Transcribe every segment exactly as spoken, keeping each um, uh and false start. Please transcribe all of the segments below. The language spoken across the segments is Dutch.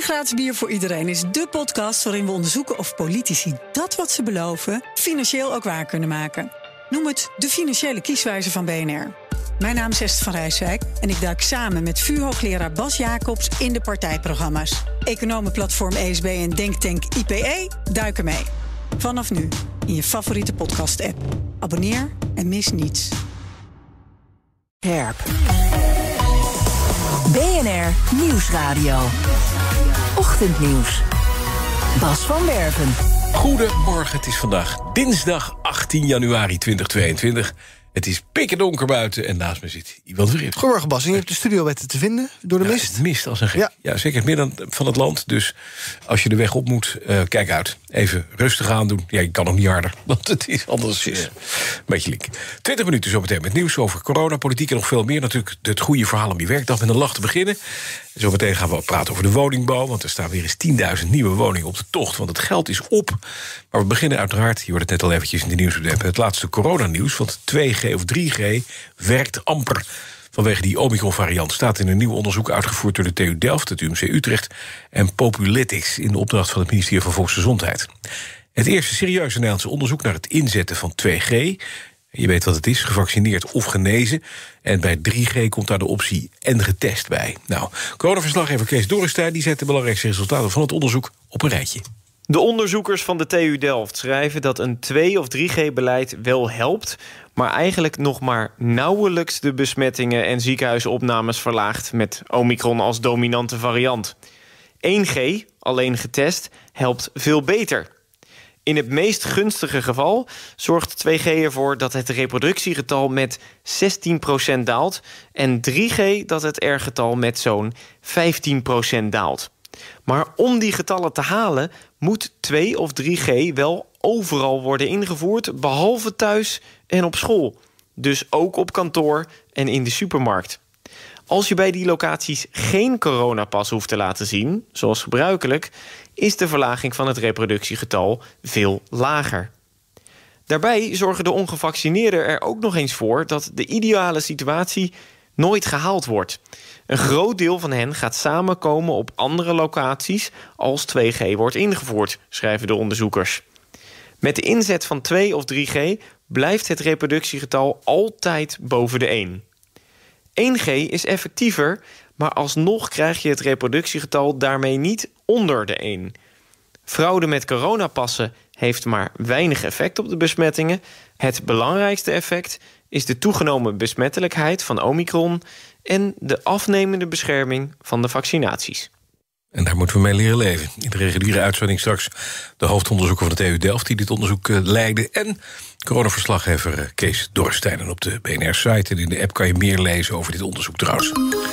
Gratis Bier voor Iedereen is dé podcast waarin we onderzoeken of politici dat wat ze beloven financieel ook waar kunnen maken. Noem het de financiële kieswijze van B N R. Mijn naam is Esther van Rijswijk en ik duik samen met vuurhoogleraar Bas Jacobs in de partijprogramma's. Economenplatform E S B en denktank I P E duiken mee. Vanaf nu in je favoriete podcast-app. Abonneer en mis niets. Herp. B N R Nieuwsradio. Ochtendnieuws. Bas van Werven. Goedemorgen, het is vandaag dinsdag achttien januari tweeduizend tweeëntwintig. Het is pikken donker buiten en naast me zit Iwan Verrips. Goedemorgen Bas, en je hebt de studio weten te vinden door de ja, mist? Het mist als een gek. Ja. ja, zeker het midden van het land. Dus als je de weg op moet, uh, kijk uit. Even rustig aandoen. Ja, je kan nog niet harder, want het is anders uh, een beetje link. twintig minuten zometeen met nieuws over corona, politiek en nog veel meer. Natuurlijk het goede verhaal om je werkdag met een lach te beginnen. Zometeen gaan we praten over de woningbouw, want er staan weer eens tienduizend nieuwe woningen op de tocht. Want het geld is op. Maar we beginnen uiteraard, je hoort het net al eventjes in de nieuwsupdate, het laatste coronanieuws. Want twee G of drie G werkt amper. Vanwege die Omicron-variant staat in een nieuw onderzoek uitgevoerd door de T U Delft, het U M C Utrecht en Populetics in de opdracht van het ministerie van Volksgezondheid. Het eerste serieuze Nederlandse onderzoek naar het inzetten van twee G. Je weet wat het is, gevaccineerd of genezen. En bij drie G komt daar de optie en getest bij. Nou, coronaverslaggever Kees Dorrestein die zet de belangrijkste resultaten van het onderzoek op een rijtje. De onderzoekers van de T U Delft schrijven dat een twee of drie G-beleid wel helpt, maar eigenlijk nog maar nauwelijks de besmettingen en ziekenhuisopnames verlaagt met Omicron als dominante variant. één G, alleen getest, helpt veel beter. In het meest gunstige geval zorgt twee G ervoor dat het reproductiegetal met zestien procent daalt en drie G dat het R-getal met zo'n vijftien procent daalt. Maar om die getallen te halen moet twee of drie G wel overal worden ingevoerd, behalve thuis en op school. Dus ook op kantoor en in de supermarkt. Als je bij die locaties geen coronapas hoeft te laten zien, zoals gebruikelijk, is de verlaging van het reproductiegetal veel lager. Daarbij zorgen de ongevaccineerden er ook nog eens voor dat de ideale situatie nooit gehaald wordt. Een groot deel van hen gaat samenkomen op andere locaties als twee G wordt ingevoerd, schrijven de onderzoekers. Met de inzet van twee of drie G blijft het reproductiegetal altijd boven de één. één G is effectiever, maar alsnog krijg je het reproductiegetal daarmee niet onder de één. Fraude met coronapassen heeft maar weinig effect op de besmettingen. Het belangrijkste effect is de toegenomen besmettelijkheid van Omicron en de afnemende bescherming van de vaccinaties. En daar moeten we mee leren leven. In de reguliere uitzending straks de hoofdonderzoeker van de T U Delft die dit onderzoek uh, leidde en coronaverslaggever uh, Kees Dorrestein. En op de B N R-site en in de app kan je meer lezen over dit onderzoek trouwens.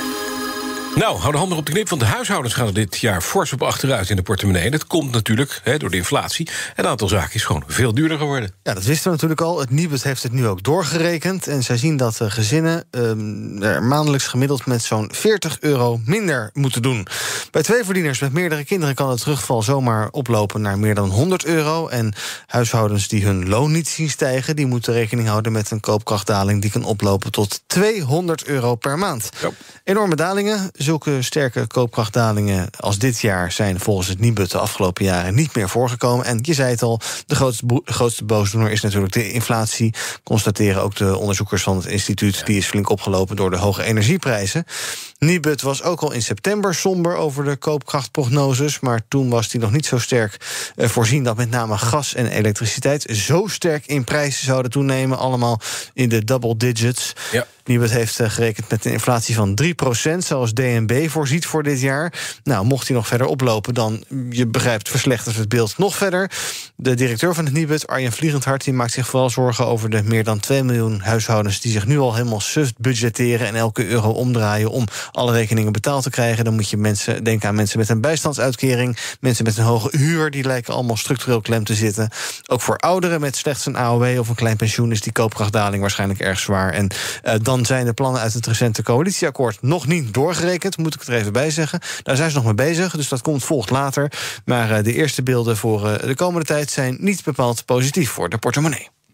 Nou, hou de handen op de knip, want de huishoudens gaan er dit jaar fors op achteruit in de portemonnee. En dat komt natuurlijk he, door de inflatie. Een aantal zaken is gewoon veel duurder geworden. Ja, dat wisten we natuurlijk al. Het Nibud heeft het nu ook doorgerekend. En zij zien dat uh, gezinnen uh, er maandelijks gemiddeld met zo'n veertig euro minder moeten doen. Bij tweeverdieners met meerdere kinderen kan het terugval zomaar oplopen naar meer dan honderd euro. En huishoudens die hun loon niet zien stijgen, die moeten rekening houden met een koopkrachtdaling die kan oplopen tot tweehonderd euro per maand. Ja. Enorme dalingen. Zulke sterke koopkrachtdalingen als dit jaar zijn volgens het Nibud de afgelopen jaren niet meer voorgekomen. En je zei het al, de grootste, bo- grootste boosdoener is natuurlijk de inflatie. Constateren ook de onderzoekers van het instituut. Ja. Die is flink opgelopen door de hoge energieprijzen. Nibud was ook al in september somber over de koopkrachtprognoses, maar toen was die nog niet zo sterk uh, voorzien dat met name gas en elektriciteit zo sterk in prijzen zouden toenemen, allemaal in de double digits. Ja. Nibud heeft uh, gerekend met een inflatie van drie procent, zoals D N B voorziet voor dit jaar. Nou, mocht die nog verder oplopen, dan, je begrijpt, verslechtert het beeld nog verder. De directeur van het Nibud, Arjen Vliegendhart, die maakt zich vooral zorgen over de meer dan twee miljoen huishoudens die zich nu al helemaal suf budgetteren en elke euro omdraaien om alle rekeningen betaald te krijgen. Dan moet je mensen denken aan mensen met een bijstandsuitkering, mensen met een hoge huur, die lijken allemaal structureel klem te zitten. Ook voor ouderen met slechts een A O W of een klein pensioen is die koopkrachtdaling waarschijnlijk erg zwaar. En uh, dan zijn de plannen uit het recente coalitieakkoord nog niet doorgerekend, moet ik het er even bij zeggen. Daar zijn ze nog mee bezig, dus dat komt volgt later. Maar uh, de eerste beelden voor uh, de komende tijd zijn niet bepaald positief voor de portemonnee.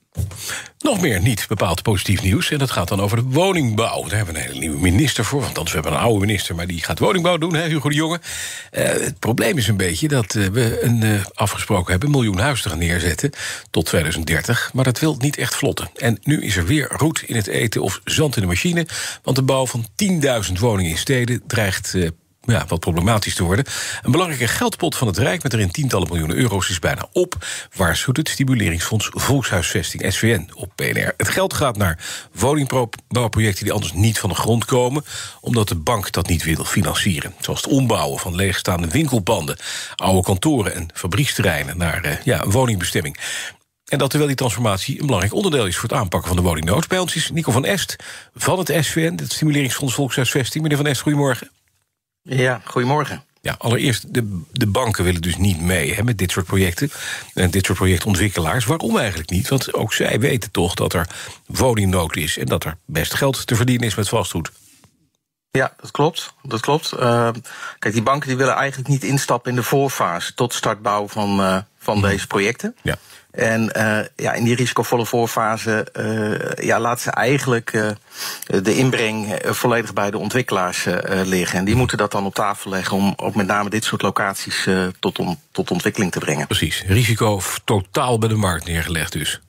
Nog meer niet bepaald positief nieuws. En dat gaat dan over de woningbouw. Daar hebben we een hele nieuwe minister voor. Want anders hebben we een oude minister, maar die gaat woningbouw doen, hè, Hugo de Jonge. Uh, het probleem is een beetje dat uh, we een, uh, afgesproken hebben... een miljoen huizen te gaan neerzetten tot twintig dertig. Maar dat wil niet echt vlotten. En nu is er weer roet in het eten of zand in de machine. Want de bouw van tienduizend woningen in steden dreigt... Uh, Ja, wat problematisch te worden. Een belangrijke geldpot van het Rijk met erin tientallen miljoenen euro's is bijna op, waarschuwt het Stimuleringsfonds Volkshuisvesting, S V N, op P N R. Het geld gaat naar woningbouwprojecten die anders niet van de grond komen, omdat de bank dat niet wil financieren. Zoals het ombouwen van leegstaande winkelpanden, oude kantoren en fabrieksterreinen naar uh, ja, een woningbestemming. En dat terwijl die transformatie een belangrijk onderdeel is voor het aanpakken van de woningnood. Bij ons is Nico van Est van het S V N, het Stimuleringsfonds Volkshuisvesting. Meneer van Est, goedemorgen. Ja, goedemorgen. Ja, allereerst, de, de banken willen dus niet mee hè, met dit soort projecten. En dit soort projectontwikkelaars. Waarom eigenlijk niet? Want ook zij weten toch dat er woningnood is en dat er best geld te verdienen is met vastgoed. Ja, dat klopt. Dat klopt. Uh, kijk, die banken die willen eigenlijk niet instappen in de voorfase tot startbouw van, uh, van mm. deze projecten. Ja. En uh, ja, in die risicovolle voorfase uh, ja, laten ze eigenlijk uh, de inbreng uh, volledig bij de ontwikkelaars uh, liggen. En die moeten dat dan op tafel leggen om ook met name dit soort locaties uh, tot, on, tot ontwikkeling te brengen. Precies. Risico totaal bij de markt neergelegd dus.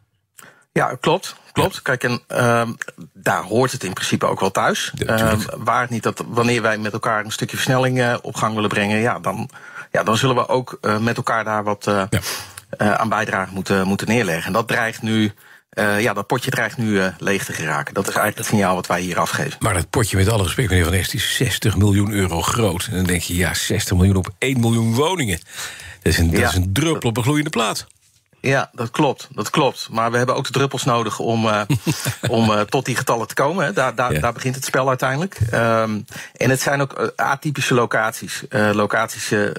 Ja, klopt. Klopt. Ja. Kijk, en uh, daar hoort het in principe ook wel thuis. Ja, uh, waar het niet dat wanneer wij met elkaar een stukje versnelling uh, op gang willen brengen, ja, dan, ja, dan zullen we ook uh, met elkaar daar wat uh, ja. uh, aan bijdrage moeten, moeten neerleggen. En dat dreigt nu. Uh, ja, dat potje dreigt nu uh, leeg te geraken. Dat is eigenlijk het signaal wat wij hier afgeven. Maar dat potje, met alle respect, meneer Van Est, is zestig miljoen euro groot. En dan denk je, ja, zestig miljoen op één miljoen woningen. Dat is een, dat ja, is een druppel op een gloeiende plaat. Ja, dat klopt, dat klopt. Maar we hebben ook de druppels nodig om, uh, om uh, tot die getallen te komen. Hè. Daar, daar, ja. daar begint het spel uiteindelijk. Um, en het zijn ook uh, atypische locaties. Uh, locaties, uh,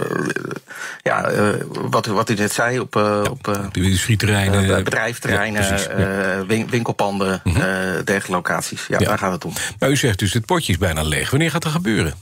ja, uh, wat, wat u net zei, op, uh, ja, op uh, industrieterreinen, uh, bedrijfterreinen, ja, uh, ja. winkelpanden, mm-hmm. uh, dergelijke locaties. Ja, ja, daar gaat het om. Maar u zegt dus, het potje is bijna leeg. Wanneer gaat dat gebeuren?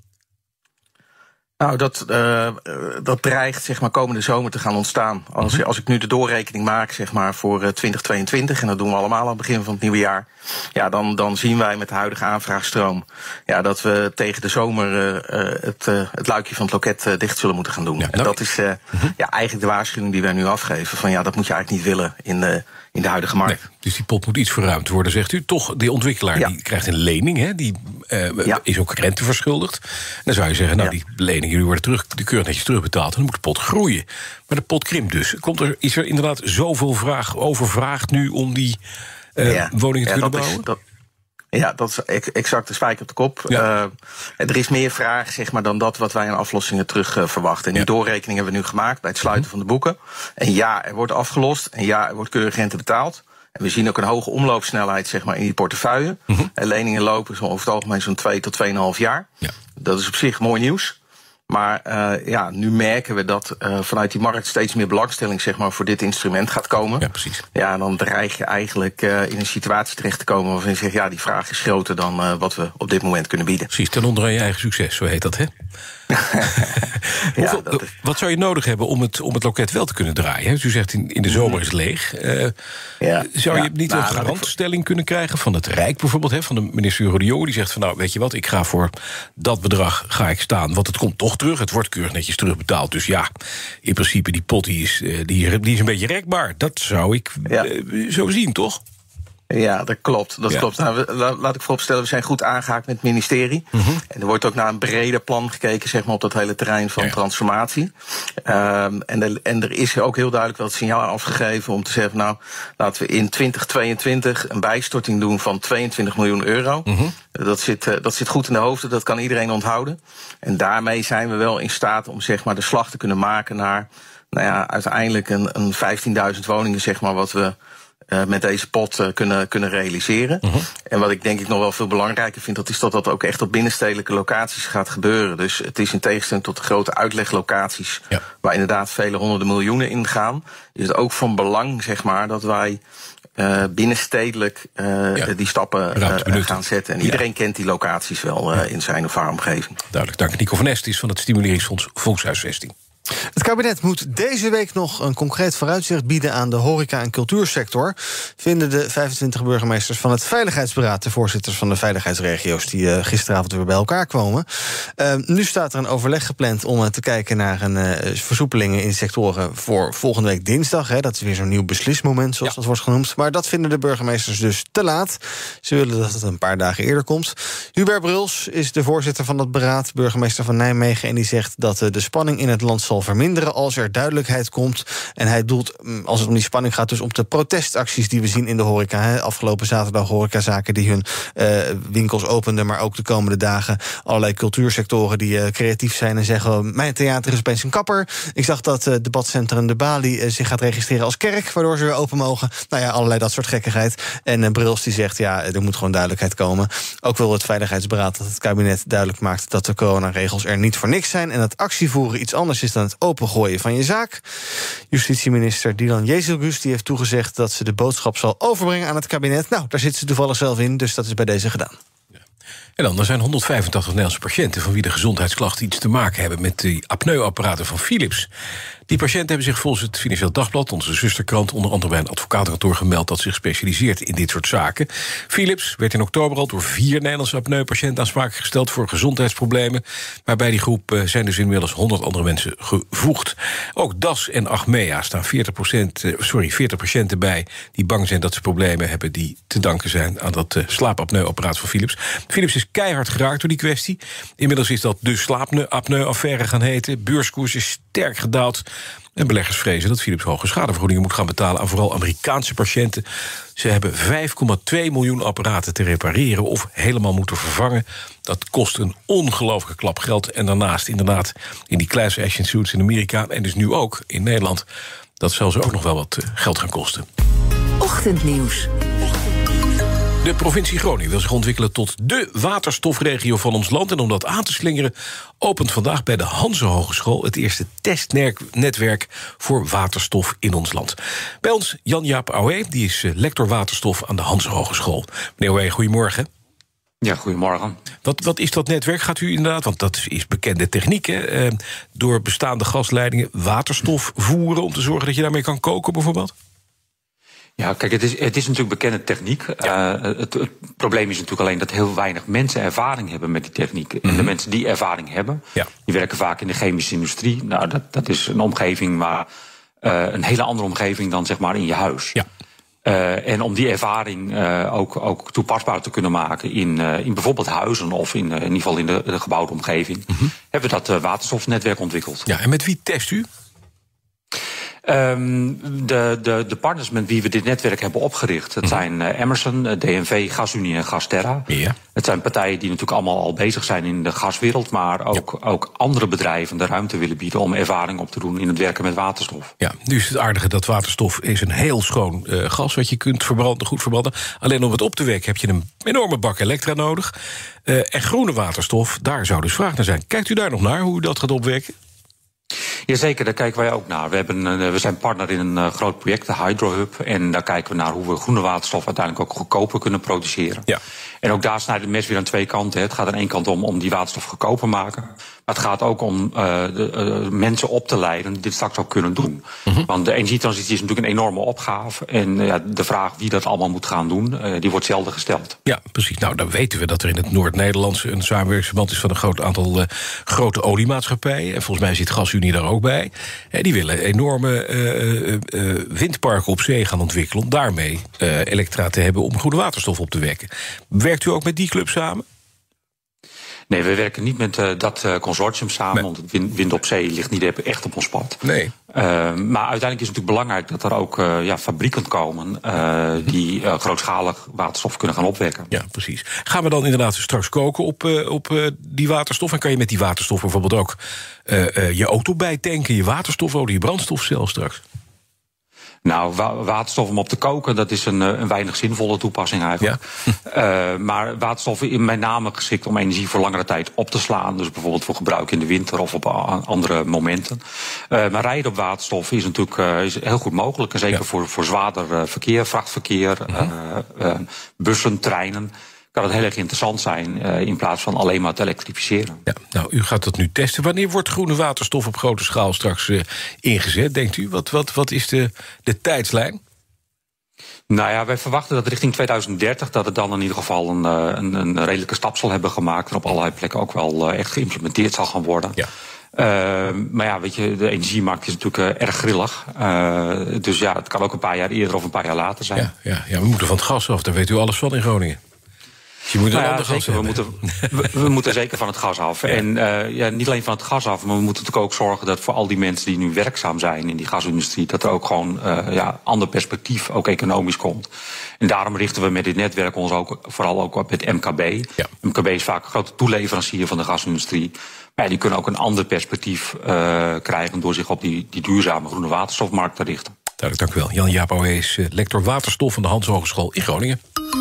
Nou, dat, uh, dat dreigt zeg maar komende zomer te gaan ontstaan. Als, mm-hmm. als ik nu de doorrekening maak zeg maar voor uh, twintig tweeëntwintig... en dat doen we allemaal aan het begin van het nieuwe jaar, ja, dan, dan zien wij met de huidige aanvraagstroom ja, dat we tegen de zomer uh, het, uh, het luikje van het loket uh, dicht zullen moeten gaan doen. Ja, nou, en dat is uh, mm-hmm. ja, eigenlijk de waarschuwing die wij nu afgeven. Van ja, dat moet je eigenlijk niet willen in de, in de huidige markt. Nee, dus die pot moet iets verruimd worden, zegt u. Toch, de ontwikkelaar ja. die krijgt een lening, hè, die uh, ja. is ook rente verschuldigd. Dan zou je zeggen, nou, ja. die lening, jullie worden terug, de keurig netjes terugbetaald, en dan moet de pot groeien. Maar de pot krimpt dus. Komt er, is er inderdaad zoveel vraag, overvraagd nu om die uh, ja. woningen te ja, kunnen bouwen? Is, dat, ja, dat is exact de spijker op de kop. Ja. Uh, er is meer vraag zeg maar, dan dat wat wij aan aflossingen terug uh, verwachten. En die ja. doorrekening hebben we nu gemaakt bij het sluiten mm-hmm. van de boeken. En ja, er wordt afgelost. En ja, er wordt keurig rente betaald. En we zien ook een hoge omloopsnelheid zeg maar, in die portefeuille. Mm-hmm. En leningen lopen zo over het algemeen zo'n twee tot tweeënhalf jaar. Ja. Dat is op zich mooi nieuws. Maar uh, ja, nu merken we dat uh, vanuit die markt steeds meer belangstelling zeg maar, voor dit instrument gaat komen. Ja, precies. Ja, en dan dreig je eigenlijk uh, in een situatie terecht te komen waarvan je zegt, ja, die vraag is groter dan uh, wat we op dit moment kunnen bieden. Precies, ten onder aan je eigen succes, zo heet dat, hè? Hoeveel, ja, dat is... Wat zou je nodig hebben om het, om het loket wel te kunnen draaien? Dus u zegt in, in de zomer is het leeg. Uh, ja, zou je ja, niet nou, een garantstelling ik... kunnen krijgen van het Rijk bijvoorbeeld? Hè, van de minister Hugo de Jonge, die zegt van nou, weet je wat, ik ga voor dat bedrag ga ik staan. Want het komt toch terug, het wordt keurig netjes terugbetaald. Dus ja, in principe die pot die is, die, die is een beetje rekbaar. Dat zou ik ja. uh, zo zien, toch? Ja, dat klopt. Dat ja. klopt. Nou, we, laat ik vooropstellen, we zijn goed aangehaakt met het ministerie. Mm-hmm. En er wordt ook naar een breder plan gekeken, zeg maar, op dat hele terrein van ja. transformatie. Um, en, de, en er is ook heel duidelijk wel het signaal afgegeven om te zeggen, nou, laten we in twintig tweeëntwintig een bijstorting doen van tweeëntwintig miljoen euro. Mm-hmm. Dat zit, uh, dat zit goed in de hoofden, dat kan iedereen onthouden. En daarmee zijn we wel in staat om, zeg maar, de slag te kunnen maken naar, nou ja, uiteindelijk een, een vijftienduizend woningen, zeg maar, wat we Uh, met deze pot uh, kunnen, kunnen realiseren. Uh-huh. En wat ik denk ik nog wel veel belangrijker vind, dat is dat dat ook echt op binnenstedelijke locaties gaat gebeuren. Dus het is in tegenstelling tot de grote uitleglocaties, ja. waar inderdaad vele honderden miljoenen in gaan, is het ook van belang, zeg maar, dat wij uh, binnenstedelijk uh, ja. die stappen uh, gaan zetten. En ja. iedereen kent die locaties wel uh, in zijn of haar omgeving. Duidelijk, dank. Nico van Est is van het Stimuleringsfonds Volkshuisvesting. Het kabinet moet deze week nog een concreet vooruitzicht bieden aan de horeca- en cultuursector, vinden de vijfentwintig burgemeesters van het Veiligheidsberaad, de voorzitters van de veiligheidsregio's, die uh, gisteravond weer bij elkaar kwamen. Uh, nu staat er een overleg gepland om uh, te kijken naar een uh, versoepelingen in sectoren voor volgende week dinsdag. Hè. Dat is weer zo'n nieuw beslismoment, zoals ja. dat wordt genoemd. Maar dat vinden de burgemeesters dus te laat. Ze willen dat het een paar dagen eerder komt. Hubert Bruls is de voorzitter van dat beraad, burgemeester van Nijmegen, en die zegt dat uh, de spanning in het land zal verminderen als er duidelijkheid komt. En hij doelt, als het om die spanning gaat, dus om de protestacties die we zien in de horeca. Hè. Afgelopen zaterdag horecazaken die hun uh, winkels openden, maar ook de komende dagen allerlei cultuursectoren die uh, creatief zijn en zeggen: mijn theater is opeens een kapper. Ik zag dat uh, debatcentrum De Bali uh, zich gaat registreren als kerk, waardoor ze weer open mogen. Nou ja, allerlei dat soort gekkigheid. En uh, Bruls die zegt: ja, er moet gewoon duidelijkheid komen. Ook wil het Veiligheidsberaad dat het kabinet duidelijk maakt dat de coronaregels er niet voor niks zijn en dat actievoeren iets anders is dan het opengooien van je zaak. Justitieminister Dylan Jezielgus die heeft toegezegd dat ze de boodschap zal overbrengen aan het kabinet. Nou, daar zit ze toevallig zelf in, dus dat is bij deze gedaan. En dan, er zijn honderdvijfentachtig Nederlandse patiënten van wie de gezondheidsklachten iets te maken hebben met de apneuapparaten van Philips. Die patiënten hebben zich volgens het Financieel Dagblad, onze zusterkrant, onder andere bij een advocatenkantoor gemeld dat zich specialiseert in dit soort zaken. Philips werd in oktober al door vier Nederlandse apneupatiënten aansprakelijk gesteld voor gezondheidsproblemen. Maar bij die groep zijn dus inmiddels honderd andere mensen gevoegd. Ook D A S en Achmea staan veertig, procent, sorry, veertig patiënten bij die bang zijn dat ze problemen hebben die te danken zijn aan dat slaapapneuapparaat van Philips. Philips is keihard geraakt door die kwestie. Inmiddels is dat de slaapapneu-affaire gaan heten. Beurskoers is sterk gedaald. En beleggers vrezen dat Philips hoge schadevergoedingen moet gaan betalen aan vooral Amerikaanse patiënten. Ze hebben vijf komma twee miljoen apparaten te repareren of helemaal moeten vervangen. Dat kost een ongelooflijke klap geld. En daarnaast inderdaad in die class action suits in Amerika en dus nu ook in Nederland. Dat zal ze ook nog wel wat geld gaan kosten. Ochtendnieuws. De provincie Groningen wil zich ontwikkelen tot de waterstofregio van ons land. En om dat aan te slingeren opent vandaag bij de Hanze Hogeschool het eerste testnetwerk voor waterstof in ons land. Bij ons Jan-Jaap Aué, die is lector waterstof aan de Hanze Hogeschool. Meneer Aué, goedemorgen. Ja, goedemorgen. Wat, wat is dat netwerk? Gaat u inderdaad, want dat is bekende techniek, hè, eh, door bestaande gasleidingen waterstof voeren om te zorgen dat je daarmee kan koken bijvoorbeeld? Ja, kijk, het is, het is natuurlijk bekende techniek. Ja. Uh, het, het probleem is natuurlijk alleen dat heel weinig mensen ervaring hebben met die techniek. Mm-hmm. En de mensen die ervaring hebben, ja. die werken vaak in de chemische industrie. Nou, dat, dat is een omgeving, maar uh, een hele andere omgeving dan zeg maar in je huis. Ja. Uh, en om die ervaring uh, ook, ook toepasbaar te kunnen maken in, uh, in bijvoorbeeld huizen of in, uh, in ieder geval in de, de gebouwde omgeving, mm-hmm. hebben we dat uh, waterstofnetwerk ontwikkeld. Ja, en met wie test u? Um, de, de, de partners met wie we dit netwerk hebben opgericht, dat zijn uh, Emerson, D N V, GasUnie en Gasterra. Ja. Het zijn partijen die natuurlijk allemaal al bezig zijn in de gaswereld, maar ook, ja. ook andere bedrijven de ruimte willen bieden om ervaring op te doen in het werken met waterstof. Ja, nu is het aardige dat waterstof is een heel schoon uh, gas wat je kunt verbranden, goed verbranden. Alleen om het op te wekken heb je een enorme bak elektra nodig. Uh, en groene waterstof, daar zou dus vraag naar zijn. Kijkt u daar nog naar, hoe u dat gaat opwekken? Jazeker, daar kijken wij ook naar. We, hebben, uh, we zijn partner in een uh, groot project, de Hydrohub. En daar kijken we naar hoe we groene waterstof uiteindelijk ook goedkoper kunnen produceren. Ja. En ook daar snijdt het mes weer aan twee kanten. Het gaat aan één kant om, om die waterstof goedkoper maken. Maar het gaat ook om uh, de, uh, mensen op te leiden die dit straks ook kunnen doen. Mm-hmm. Want de energietransitie is natuurlijk een enorme opgave. En uh, de vraag wie dat allemaal moet gaan doen, uh, die wordt zelden gesteld. Ja, precies. Nou, dan weten we dat er in het Noord-Nederlandse een samenwerkingsverband is van een groot aantal uh, grote oliemaatschappijen. En volgens mij zit GasUnie daar ook bij. Uh, die willen enorme uh, uh, uh, windparken op zee gaan ontwikkelen om daarmee uh, elektra te hebben om goede waterstof op te wekken. Werkt u ook met die club samen? Nee, we werken niet met uh, dat uh, consortium samen, nee. want het wind, wind op zee ligt niet echt op ons pad. Nee. Uh, maar uiteindelijk is het natuurlijk belangrijk dat er ook uh, ja, fabrieken komen uh, die uh, grootschalig waterstof kunnen gaan opwekken. Ja, precies. Gaan we dan inderdaad straks koken op, uh, op uh, die waterstof? En kan je met die waterstof bijvoorbeeld ook uh, uh, je auto bijtanken, je waterstofolie, je brandstofcel straks? Nou, wa- waterstof om op te koken, dat is een, een weinig zinvolle toepassing eigenlijk. Ja. uh, maar waterstof is met name geschikt om energie voor langere tijd op te slaan. Dus bijvoorbeeld voor gebruik in de winter of op a- andere momenten. Uh, maar rijden op waterstof is natuurlijk uh, is heel goed mogelijk. En zeker ja. voor, voor zwaarder uh, verkeer, vrachtverkeer, uh-huh. uh, uh, bussen, treinen. kan het heel erg interessant zijn uh, in plaats van alleen maar te elektrificeren. Ja, nou, u gaat dat nu testen. Wanneer wordt groene waterstof op grote schaal straks uh, ingezet, denkt u? Wat, wat, wat is de, de tijdslijn? Nou ja, wij verwachten dat richting tweeduizend dertig... dat het dan in ieder geval een, een, een redelijke stap zal hebben gemaakt... en op allerlei plekken ook wel uh, echt geïmplementeerd zal gaan worden. Ja. Uh, maar ja, weet je, de energiemarkt is natuurlijk uh, erg grillig. Uh, dus ja, het kan ook een paar jaar eerder of een paar jaar later zijn. Ja, ja, ja, we moeten van het gas af, daar weet u alles van in Groningen. Je moet een nou ja, ander gas zeker, we, moeten, we, we moeten zeker van het gas af. Ja. En uh, ja, niet alleen van het gas af, maar we moeten natuurlijk ook zorgen dat voor al die mensen die nu werkzaam zijn in die gasindustrie, dat er ook gewoon uh, ja, ander perspectief, ook economisch komt. En daarom richten we met dit netwerk ons ook vooral ook op het M K B. Ja. M K B is vaak een grote toeleverancier van de gasindustrie. Maar ja, die kunnen ook een ander perspectief uh, krijgen door zich op die, die duurzame groene waterstofmarkt te richten. Duidelijk, dank u wel. Jan Jaap Ouwé is uh, lector waterstof van de Hans Hogeschool in Groningen.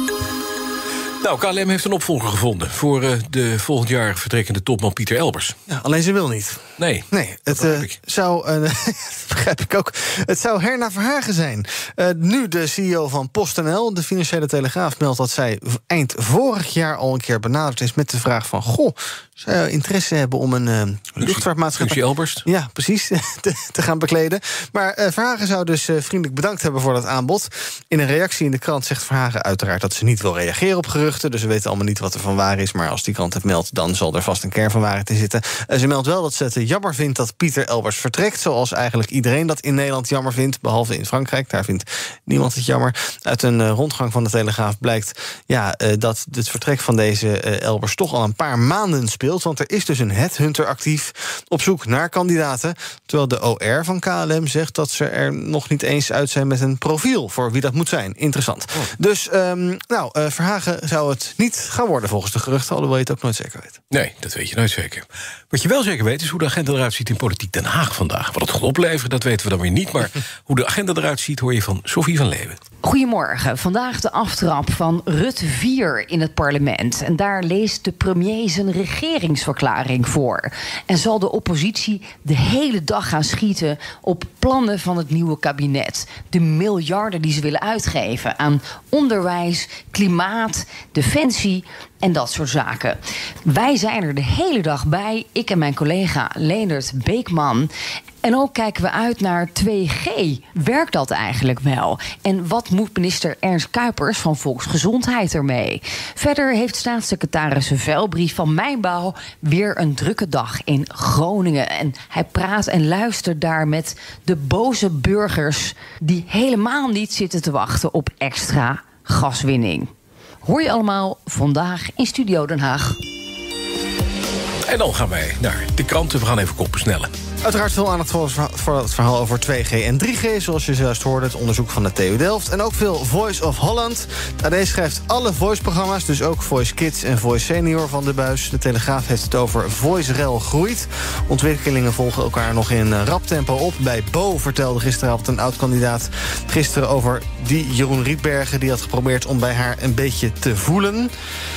Nou, K L M heeft een opvolger gevonden voor uh, de volgend jaar vertrekkende topman Pieter Elbers. Ja, alleen ze wil niet. Nee, nee het uh, zou, uh, dat begrijp ik ook, het zou Herna Verhagen zijn. Uh, nu de C E O van PostNL, de Financiële Telegraaf, meldt dat zij eind vorig jaar al een keer benaderd is met de vraag van, goh, zou je interesse hebben om een uh, luchtvaartmaatschappij... Lucie Elbers. Ja, precies, te, te gaan bekleden. Maar uh, Verhagen zou dus uh, vriendelijk bedankt hebben voor dat aanbod. In een reactie in de krant zegt Verhagen uiteraard dat ze niet wil reageren op geruchten, dus we weten allemaal niet wat er van waar is, maar als die krant het meldt, dan zal er vast een kern van waarheid in zitten. Uh, ze meldt wel dat ze het jammer vindt dat Pieter Elbers vertrekt, zoals eigenlijk iedereen dat in Nederland jammer vindt, behalve in Frankrijk, daar vindt niemand het jammer. Uit een uh, rondgang van de Telegraaf blijkt ja, uh, dat het vertrek van deze uh, Elbers toch al een paar maanden speelt, want er is dus een headhunter actief op zoek naar kandidaten, terwijl de O R van K L M zegt dat ze er nog niet eens uit zijn met een profiel voor wie dat moet zijn. Interessant. Oh. Dus, um, nou, uh, Verhagen zou het niet gaan worden volgens de geruchten, alhoewel je het ook nooit zeker weet. Nee, dat weet je nooit zeker. Wat je wel zeker weet is hoe de agenda eruit ziet in Politiek Den Haag vandaag. Wat het gaat opleveren, dat weten we dan weer niet, maar hoe de agenda eruit ziet hoor je van Sophie van Leeuwen. Goedemorgen. Vandaag de aftrap van Rutte vier in het parlement. En daar leest de premier zijn regeringsverklaring voor. En zal de oppositie de hele dag gaan schieten op plannen van het nieuwe kabinet. De miljarden die ze willen uitgeven aan onderwijs, klimaat, defensie en dat soort zaken. Wij zijn er de hele dag bij. Ik en mijn collega Leendert Beekman. En ook kijken we uit naar twee G. Werkt dat eigenlijk wel? En wat moet minister Ernst Kuipers van Volksgezondheid ermee? Verder heeft staatssecretaris Velbrief van Mijnbouw weer een drukke dag in Groningen. En hij praat en luistert daar met de boze burgers die helemaal niet zitten te wachten op extra gaswinning. Hoor je allemaal vandaag in Studio Den Haag. En dan gaan wij naar de kranten. We gaan even koppen snellen. Uiteraard veel aandacht voor het verhaal over twee G en drie G... zoals je zojuist hoorde, het onderzoek van de T U Delft. En ook veel Voice of Holland. A D schrijft alle Voice-programma's, dus ook Voice Kids en Voice Senior van de buis. De Telegraaf heeft het over Voice-rel groeit. Ontwikkelingen volgen elkaar nog in rap tempo op. Bij Bo vertelde gisteravond een oud-kandidaat gisteren over die Jeroen Rietbergen... die had geprobeerd om bij haar een beetje te voelen.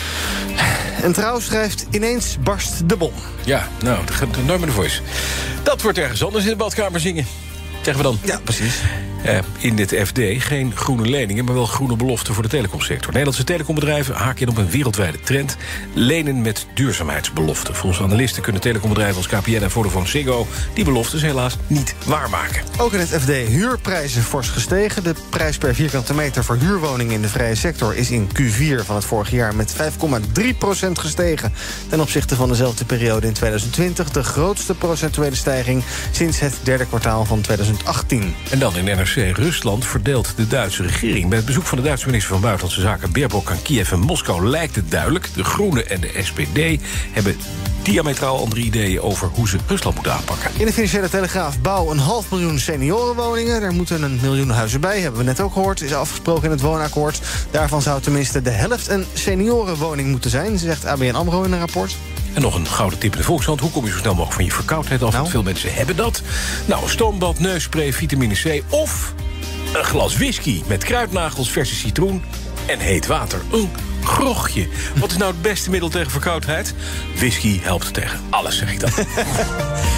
En Trouw schrijft, ineens barst de bom. Ja, nou, dat gaat nooit meer de Voice. Dat wordt ergens anders in de badkamer zingen. Zeggen we dan. Ja, precies. Uh, in het F D geen groene leningen, maar wel groene beloften voor de telecomsector. Nederlandse telecombedrijven haken in op een wereldwijde trend. Lenen met duurzaamheidsbeloften. Volgens analisten kunnen telecombedrijven als K P N en Vodafone Ziggo die beloftes helaas niet waarmaken. Ook in het F D huurprijzen fors gestegen. De prijs per vierkante meter voor huurwoningen in de vrije sector is in Q vier van het vorige jaar met vijf komma drie procent gestegen. Ten opzichte van dezelfde periode in tweeduizend twintig. De grootste procentuele stijging sinds het derde kwartaal van tweeduizend achttien. En dan in N R C. Rusland verdeelt de Duitse regering. Bij het bezoek van de Duitse minister van Buitenlandse Zaken Baerbock aan Kiev en Moskou lijkt het duidelijk. De Groenen en de S P D hebben diametraal andere ideeën over hoe ze Rusland moeten aanpakken. In de Financiële Telegraaf bouw een half miljoen seniorenwoningen. Daar moeten een miljoen huizen bij, hebben we net ook gehoord. Is afgesproken in het woonakkoord. Daarvan zou tenminste de helft een seniorenwoning moeten zijn, zegt A B N AMRO in een rapport. En nog een gouden tip in de Volkskrant. Hoe kom je zo snel mogelijk van je verkoudheid af? Nou. Want veel mensen hebben dat. Nou, stoombad, neusspray, vitamine C of een glas whisky met kruidnagels, verse citroen en heet water. Een grogje. Wat is nou het beste middel tegen verkoudheid? Whisky helpt tegen alles, zeg ik dan.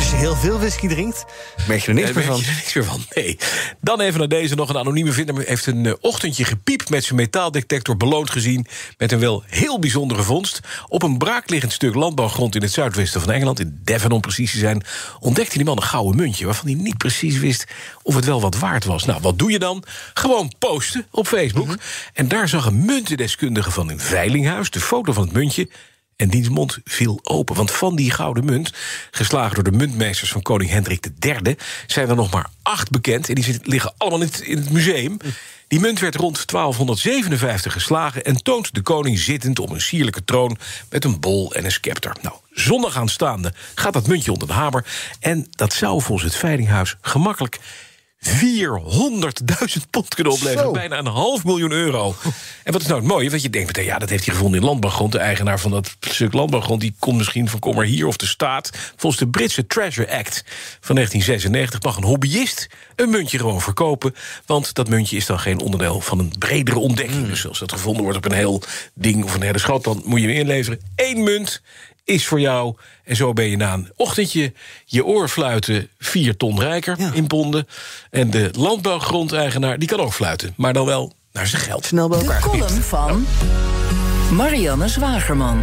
als je heel veel whisky drinkt, merk je er niks Nee, meer van. merk je er niks meer van, nee. Dan even naar deze nog. Een anonieme vinder heeft een uh, ochtendje gepiept met zijn metaaldetector beloond gezien met een wel heel bijzondere vondst. Op een braakliggend stuk landbouwgrond in het zuidwesten van Engeland, in Devon om precies te zijn, ontdekte die man een gouden muntje waarvan hij niet precies wist of het wel wat waard was. Nou, wat doe je dan? Gewoon posten op Facebook. Mm-hmm. En daar zag een muntendeskundige van een veilinghuis de foto van het muntje. En diens mond viel open. Want van die gouden munt, geslagen door de muntmeesters van koning Hendrik de Derde, zijn er nog maar acht bekend. En die zitten, liggen allemaal in het, in het museum. Die munt werd rond twaalfhonderdzevenenvijftig geslagen en toont de koning zittend op een sierlijke troon met een bol en een scepter. Nou, zondag aanstaande gaat dat muntje onder de hamer. En dat zou volgens het veilinghuis gemakkelijk vierhonderdduizend pond kunnen opleveren. Zo. Bijna een half miljoen euro. En wat is nou het mooie? Want je denkt meteen, ja, dat heeft hij gevonden in landbouwgrond. De eigenaar van dat stuk landbouwgrond, die komt misschien van kom maar hier of de staat. Volgens de Britse Treasure Act van negentien zesennegentig mag een hobbyist een muntje gewoon verkopen. Want dat muntje is dan geen onderdeel van een bredere ontdekking. Mm. Dus als dat gevonden wordt op een heel ding of een hele schat, dan moet je hem inleveren. Eén munt is voor jou. En zo ben je na een ochtendje je oorfluiten vier ton rijker ja. in ponden. En de landbouwgrondeigenaar die kan ook fluiten. Maar dan wel naar zijn geld. Snel bij elkaar. De column van Marianne Zwagerman.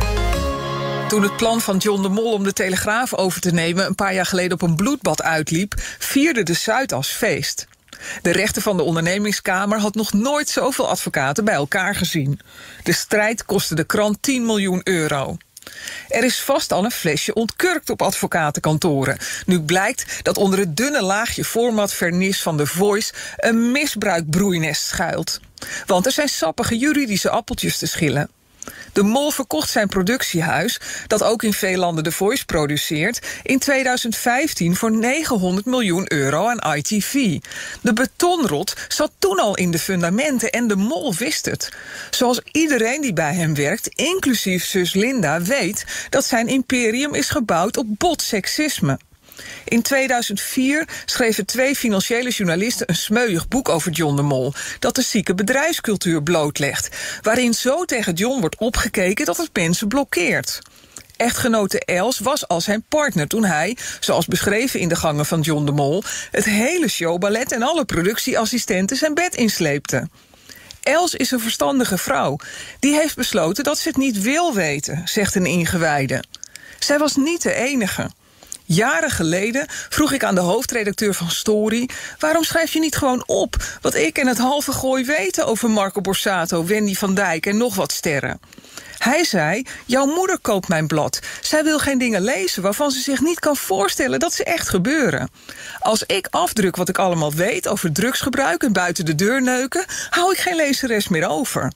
Toen het plan van John de Mol om de Telegraaf over te nemen een paar jaar geleden op een bloedbad uitliep, vierde de Zuidas feest. De rechter van de ondernemingskamer had nog nooit zoveel advocaten bij elkaar gezien. De strijd kostte de krant tien miljoen euro. Er is vast al een flesje ontkurkt op advocatenkantoren. Nu blijkt dat onder het dunne laagje formatvernis van The Voice een misbruikbroeinest schuilt. Want er zijn sappige juridische appeltjes te schillen. De Mol verkocht zijn productiehuis, dat ook in veel landen The Voice produceert, in tweeduizend vijftien voor negenhonderd miljoen euro aan I T V. De betonrot zat toen al in de fundamenten en de Mol wist het. Zoals iedereen die bij hem werkt, inclusief zus Linda, weet dat zijn imperium is gebouwd op bot seksisme. In tweeduizend vier schreven twee financiële journalisten een smeuïg boek over John de Mol, dat de zieke bedrijfscultuur blootlegt, waarin zo tegen John wordt opgekeken dat het mensen blokkeert. Echtgenote Els was al zijn partner toen hij, zoals beschreven in de gangen van John de Mol, het hele showballet en alle productieassistenten zijn bed insleepte. Els is een verstandige vrouw. Die heeft besloten dat ze het niet wil weten, zegt een ingewijde. Zij was niet de enige. Jaren geleden vroeg ik aan de hoofdredacteur van Story, waarom schrijf je niet gewoon op wat ik en het halve gooi weten over Marco Borsato, Wendy van Dijk en nog wat sterren? Hij zei, jouw moeder koopt mijn blad. Zij wil geen dingen lezen waarvan ze zich niet kan voorstellen dat ze echt gebeuren. Als ik afdruk wat ik allemaal weet over drugsgebruik en buiten de deur neuken, hou ik geen lezeres meer over.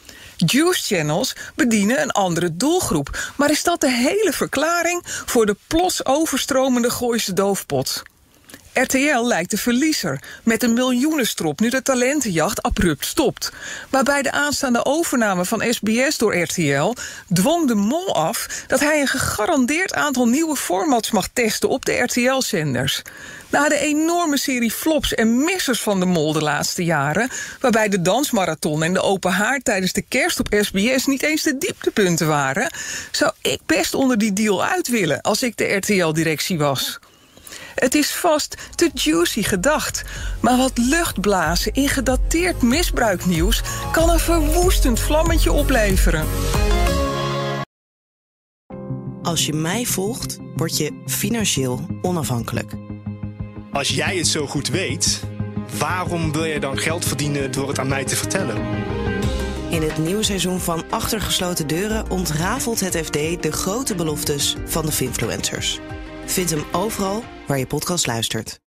Juice channels bedienen een andere doelgroep. Maar is dat de hele verklaring voor de plots overstromende Gooise doofpot? R T L lijkt de verliezer, met een miljoenenstrop nu de talentenjacht abrupt stopt. Maar bij de aanstaande overname van S B S door R T L dwong de Mol af dat hij een gegarandeerd aantal nieuwe formats mag testen op de R T L-zenders. Na de enorme serie flops en missers van de Mol de laatste jaren, waarbij de dansmarathon en de open haard tijdens de kerst op S B S niet eens de dieptepunten waren, zou ik best onder die deal uit willen als ik de R T L-directie was. Het is vast te juicy gedacht, maar wat luchtblazen in gedateerd misbruiknieuws kan een verwoestend vlammetje opleveren. Als je mij volgt, word je financieel onafhankelijk. Als jij het zo goed weet, waarom wil je dan geld verdienen door het aan mij te vertellen? In het nieuwe seizoen van Achter gesloten deuren ontrafelt het F D de grote beloftes van de Finfluencers. Vind hem overal waar je podcast luistert.